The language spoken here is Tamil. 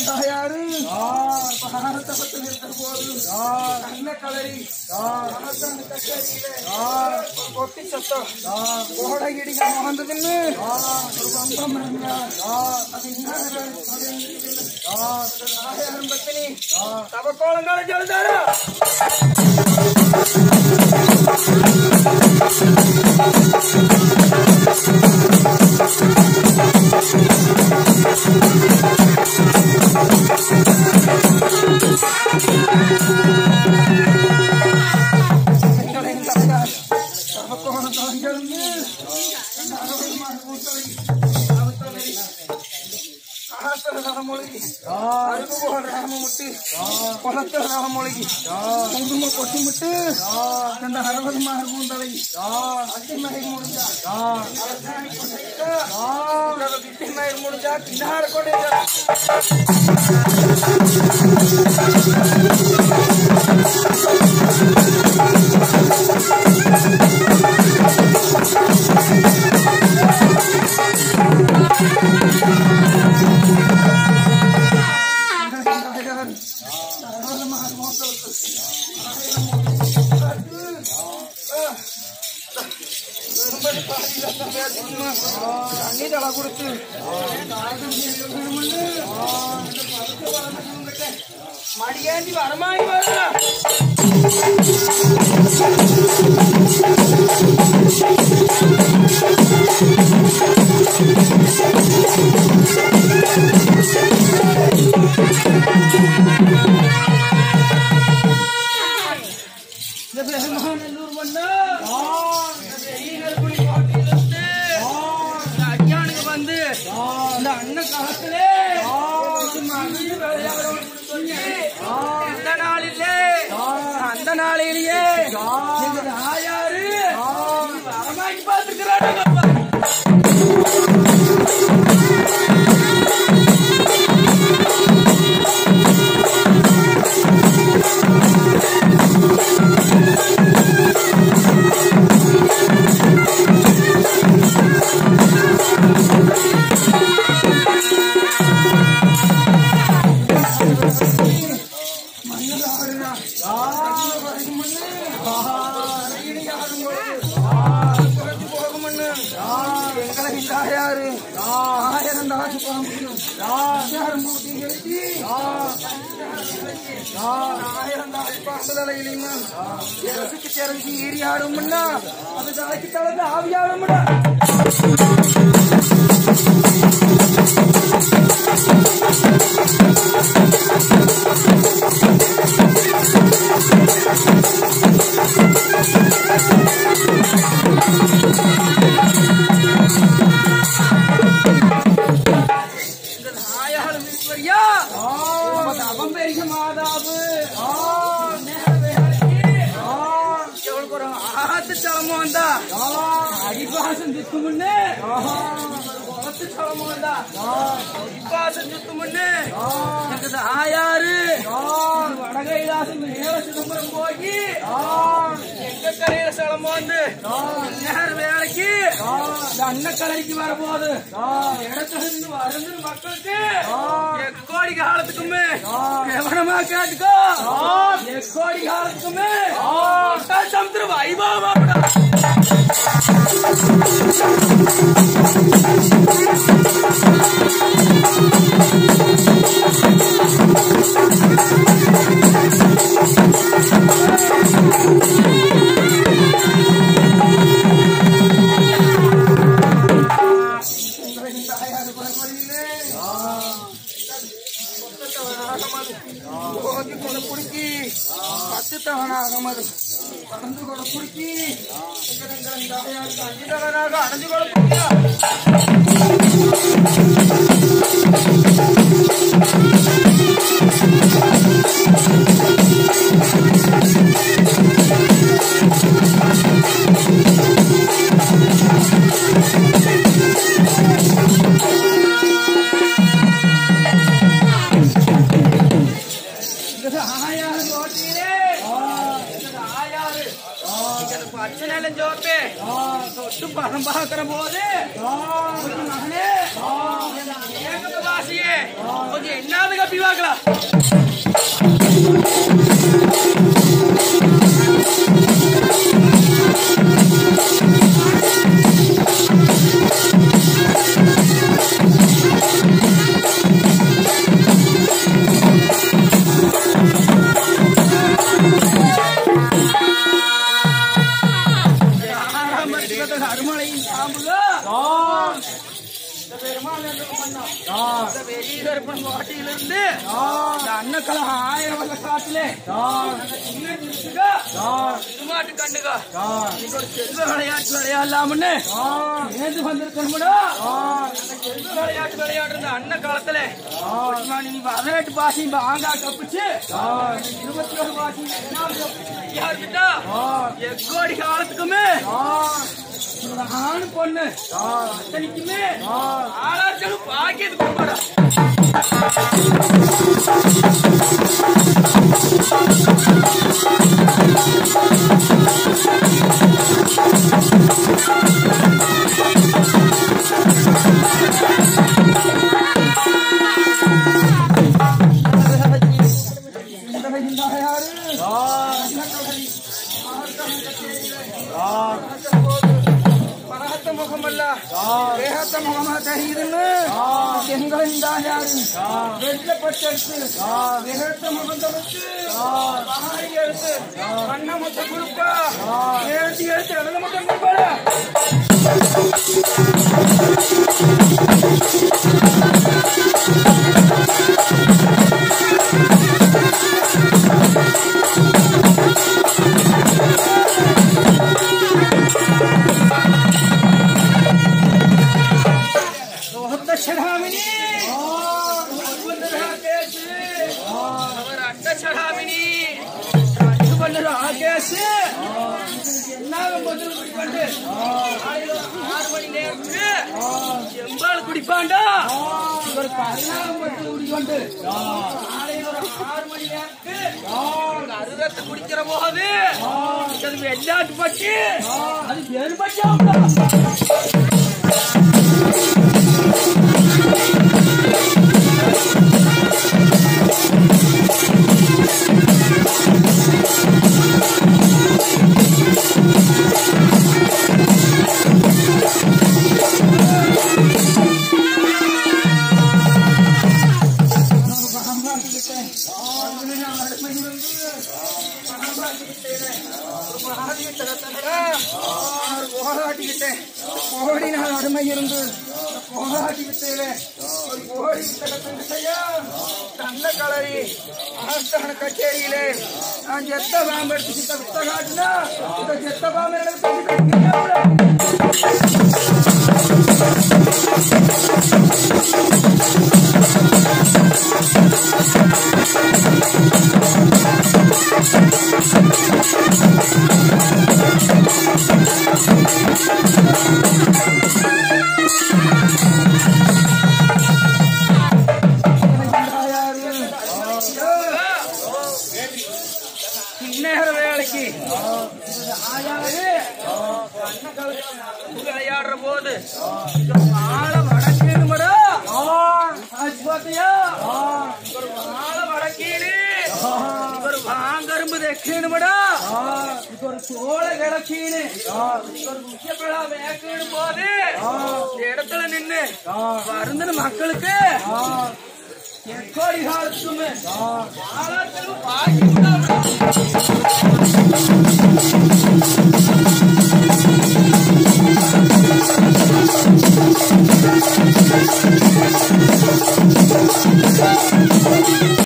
யாரு பாரத்தை பத்து நிறுத்த போது கண்ண கலரி கொட்டி சத்தம் கோடை இடிக்க வந்ததுன்னு ஒரு பம்பம் பத்தினி தவ கோலங்கால சொல்றாரு மொழிகி குங்கும கொட்டி முட்டு அந்த அரவதமாக பூந்தலை அத்திமகை முடிஞ்சா வித்திமகை முடிஞ்சா கிண்ணார கொடி கொடுத்து மடியாண்டி வரமாயி அந்த நாளிலேயே ஆயாரு வரமாக்கி பார்த்துக்கிறாங்க ஏரியாடும்னா அது தலைக்கு தளர்ந்து ஆவியாடும்டா அடிபாசம் சுத்துமுன்னு ஆயாரு வடகைலாசம் நேர சிதம்பரம் போய் எங்க கரையில சிலம்பு வந்து நேர வேலைக்கு அன்னக்கரைக்கு வரப்போகுது இடத்துல வருது மக்களுக்கு எக்கோடி காலத்துக்குமே கவனமா கேட்டுக்கோ எக்கோடி காலத்துக்குமே சமுத்திர வைபவமா அடைஞ்சு கூட குடிக்கி அடைஞ்சு கூட தொட்டு பணம் பார்க்கிற போது மகனே வாசியே கொஞ்சம் என்னது கப்பி பார்க்கலாம். அருமலையின் சாம்புக வாட்டியிலிருந்து அன்னக்கலகம் 1000 வருஷ காட்டிலே மாட்டு கண்டுகா ஒரு செல்வ விளையாட்டு விளையாடலாம்னு நேர்ந்து வந்திருக்கணும்டா. செல்வ விளையாட்டு விளையாடுற அன்ன காலத்துல நீ 18 பாசி ஆங்கா கப்பிச்சு 21 பாசி யாருக்கிட்டா எக்கோடி காலத்துக்குமே ஆணு பொண்ணு அத்தனைக்குமே ஆளாச்சலும் பாக்கியது கொடுப்பாடா. முகமல்ல தேகத்த முகமாக இருந்து எங்களின் தாயாரின் வெட்டப்பட்டெடுத்து தேகத்த முகந்தவருக்கு எடுத்து கண்ண முட்டை கொடுப்பா எழுதி எடுத்து இடது முட்டை கொடுப்பாரு. எம்பால் குடிப்பாண்டா ஒரு 16 குடிக்கொண்டு 6 மணி நேரத்துக்கு அறுபத்து குடிக்கிற போது அது வெள்ளாட்டு பட்டி அது வேறுபட்டா கோடி நாள் அருமை இருந்து போராட்டி விட்டேன் ஒரு கோடி தந்த கலரி ஆஸ்தான கச்சேரியிலே நான் செத்த பாம்பு எடுத்து வித்த காட்டினா இந்த செத்த பாம்பு வேலைக்கு விளையாடுற போது வடக்கீடுமடா பாத்தியா ஒரு வாழ வடக்கீடு ஒரு வாங்கரும்பு தெக்கீடுமடா ஒரு சோழ கிடக்கீடு ஒரு முக்கியப்படா வேக்கீடு போது இடத்துல நின்று வருந்தன மக்களுக்கு எக்கோடி காலத்துக்குமே பாக்கி